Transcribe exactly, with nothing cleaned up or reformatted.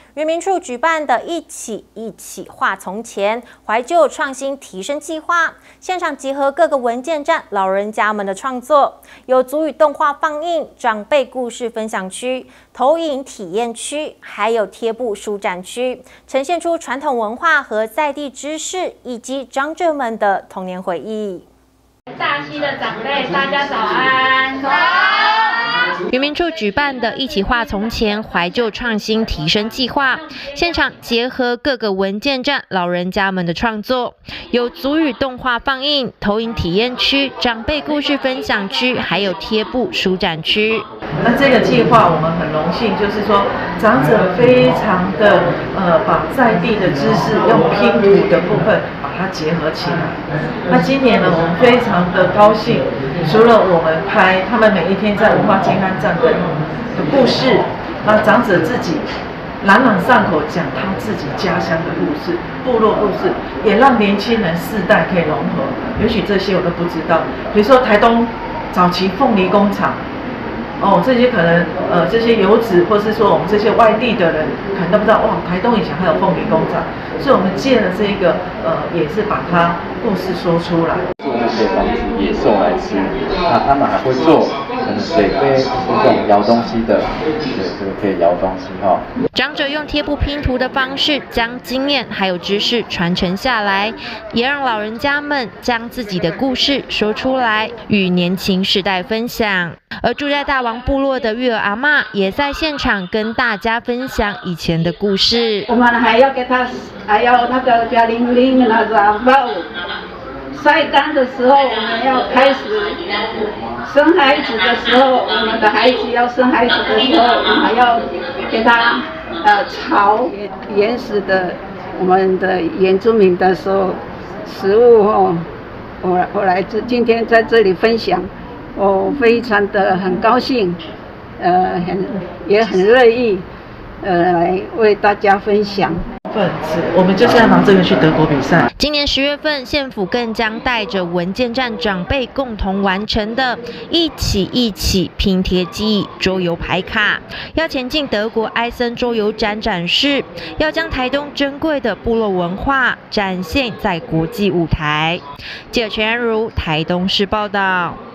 原民处举办的一起一起画从前怀旧创新提升计划，现场结合各个文件站老人家们的创作，有足语动画放映、长辈故事分享区、投影体验区，还有贴布书展区，呈现出传统文化和在地知识，以及长者们的童年回忆。 大溪的长辈，大家早安！早。 原民处举办的一起画从前怀旧创新提升计划，现场结合各个文件站老人家们的创作，有足语动画放映、投影体验区、长辈故事分享区，还有贴布书展区。 那这个计划我们很荣幸，就是说长者非常的呃把在地的知识用拼图的部分把它结合起来。那今年呢，我们非常的高兴，除了我们拍他们每一天在文化健康站的的故事，那长者自己朗朗上口讲他自己家乡的故事、部落故事，也让年轻人世代可以融合。也许这些我都不知道，比如说台东早期凤梨工厂。哦，这些可能呃，这些游子，或是说我们这些外地的人，可能都不知道哇，台东以前还有凤梨工厂，所以我们借了这一个呃，也是把它故事说出来。 做那些防止野兽来吃，那他们还会做可能水杯，是这种摇东西的，对，这个可以摇东西哈。 长者用贴布拼图的方式，将经验还有知识传承下来，也让老人家们将自己的故事说出来，与年轻世代分享。而住在大王部落的育儿阿嬷也在现场跟大家分享以前的故事。 我们还要给他，还要那个加零零那个包晒干的时候，我们要开始生孩子的时候，我们的孩子要生孩子的时候，我们还要给他呃炒原始的我们的原住民的时候食物哦。我我来这今天在这里分享。我非常的很高兴，呃，很也很乐意，呃，来为大家分享。 我们就是要拿这个去德国比赛。 今年十月份，县府更将带着文件站长辈共同完成的“一起一起拼贴记忆”桌游牌卡，要前进德国埃森桌游展展示，要将台东珍贵的部落文化展现在国际舞台。记者全安如台东市报道。